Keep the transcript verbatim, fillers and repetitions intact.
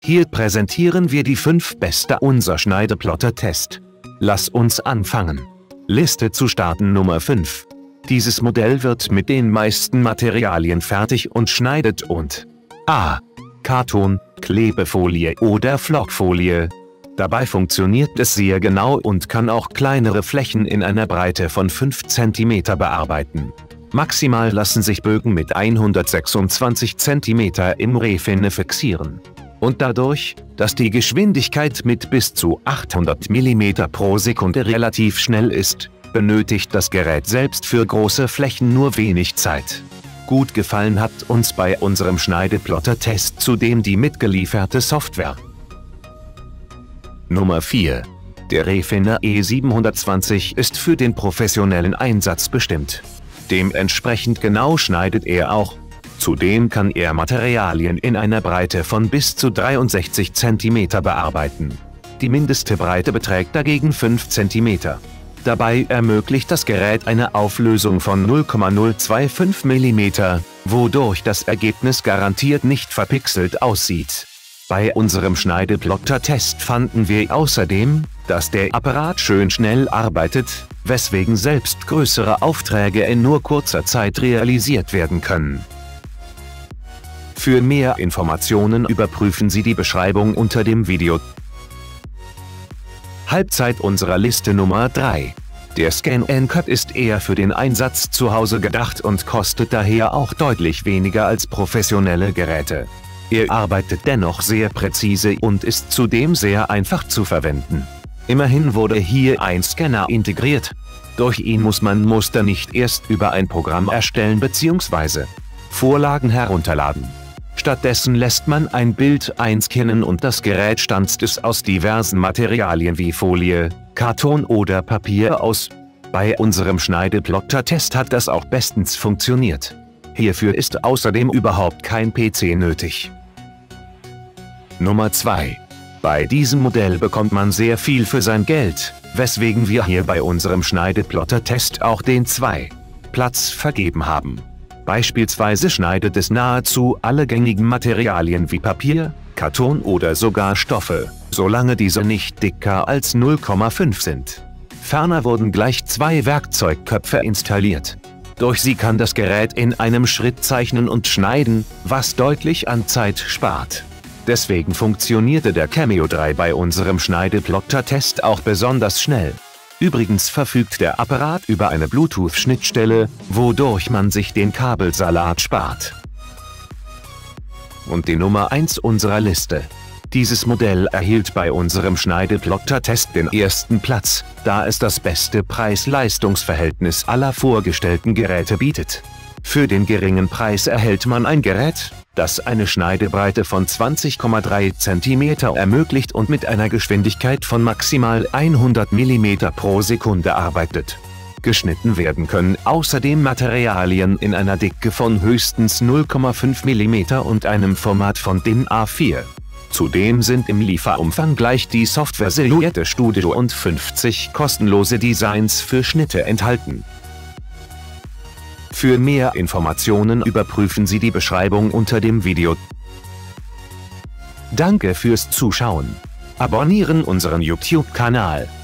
Hier präsentieren wir die fünf beste unser Schneideplotter-Test. Lass uns anfangen. Liste zu starten Nummer fünf. Dieses Modell wird mit den meisten Materialien fertig und schneidet und A. Karton, Klebefolie oder Flockfolie. Dabei funktioniert es sehr genau und kann auch kleinere Flächen in einer Breite von fünf Zentimeter bearbeiten. Maximal lassen sich Bögen mit hundertsechsundzwanzig Zentimeter im Refinne fixieren. Und dadurch, dass die Geschwindigkeit mit bis zu achthundert Millimeter pro Sekunde relativ schnell ist, benötigt das Gerät selbst für große Flächen nur wenig Zeit. Gut gefallen hat uns bei unserem Schneideplotter-Test zudem die mitgelieferte Software. Nummer vier. Der Refinne E siebenhundertzwanzig ist für den professionellen Einsatz bestimmt. Dementsprechend genau schneidet er auch. Zudem kann er Materialien in einer Breite von bis zu dreiundsechzig Zentimeter bearbeiten. Die mindeste Breite beträgt dagegen fünf Zentimeter. Dabei ermöglicht das Gerät eine Auflösung von null Komma null fünfundzwanzig Millimeter, wodurch das Ergebnis garantiert nicht verpixelt aussieht. Bei unserem Schneideplotter-Test fanden wir außerdem, dass der Apparat schön schnell arbeitet, weswegen selbst größere Aufträge in nur kurzer Zeit realisiert werden können. Für mehr Informationen überprüfen Sie die Beschreibung unter dem Video. Halbzeit unserer Liste Nummer drei. Der Scan-and-Cut ist eher für den Einsatz zu Hause gedacht und kostet daher auch deutlich weniger als professionelle Geräte. Er arbeitet dennoch sehr präzise und ist zudem sehr einfach zu verwenden. Immerhin wurde hier ein Scanner integriert. Durch ihn muss man Muster nicht erst über ein Programm erstellen bzw. Vorlagen herunterladen. Stattdessen lässt man ein Bild einscannen und das Gerät stanzt es aus diversen Materialien wie Folie, Karton oder Papier aus. Bei unserem Schneideplotter-Test hat das auch bestens funktioniert. Hierfür ist außerdem überhaupt kein P C nötig. Nummer zwei. Bei diesem Modell bekommt man sehr viel für sein Geld, weswegen wir hier bei unserem Schneideplotter-Test auch den zwei Platz vergeben haben. Beispielsweise schneidet es nahezu alle gängigen Materialien wie Papier, Karton oder sogar Stoffe, solange diese nicht dicker als null Komma fünf sind. Ferner wurden gleich zwei Werkzeugköpfe installiert. Durch sie kann das Gerät in einem Schritt zeichnen und schneiden, was deutlich an Zeit spart. Deswegen funktionierte der Cameo drei bei unserem Schneideplotter-Test auch besonders schnell. Übrigens verfügt der Apparat über eine Bluetooth-Schnittstelle, wodurch man sich den Kabelsalat spart. Und die Nummer eins unserer Liste. Dieses Modell erhielt bei unserem Schneideplotter-Test den ersten Platz, da es das beste Preis-Leistungs-Verhältnis aller vorgestellten Geräte bietet. Für den geringen Preis erhält man ein Gerät, das eine Schneidebreite von zwanzig Komma drei Zentimeter ermöglicht und mit einer Geschwindigkeit von maximal hundert Millimeter pro Sekunde arbeitet. Geschnitten werden können außerdem Materialien in einer Dicke von höchstens null Komma fünf Millimeter und einem Format von DIN A vier. Zudem sind im Lieferumfang gleich die Software Silhouette Studio und fünfzig kostenlose Designs für Schnitte enthalten. Für mehr Informationen überprüfen Sie die Beschreibung unter dem Video. Danke fürs Zuschauen. Abonnieren unseren YouTube-Kanal.